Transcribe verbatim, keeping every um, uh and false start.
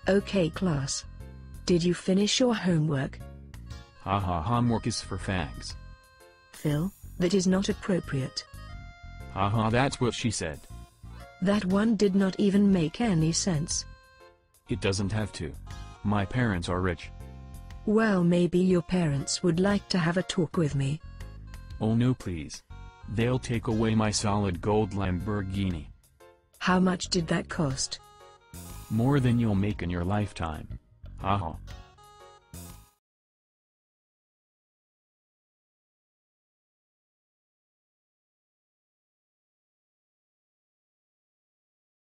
Okay class. Did you finish your homework? Haha, homework is for fags. Phil, that is not appropriate. Haha, that's what she said. That one did not even make any sense. It doesn't have to. My parents are rich. Well, maybe your parents would like to have a talk with me. Oh no please. They'll take away my solid gold Lamborghini. How much did that cost? More than you'll make in your lifetime. Haha.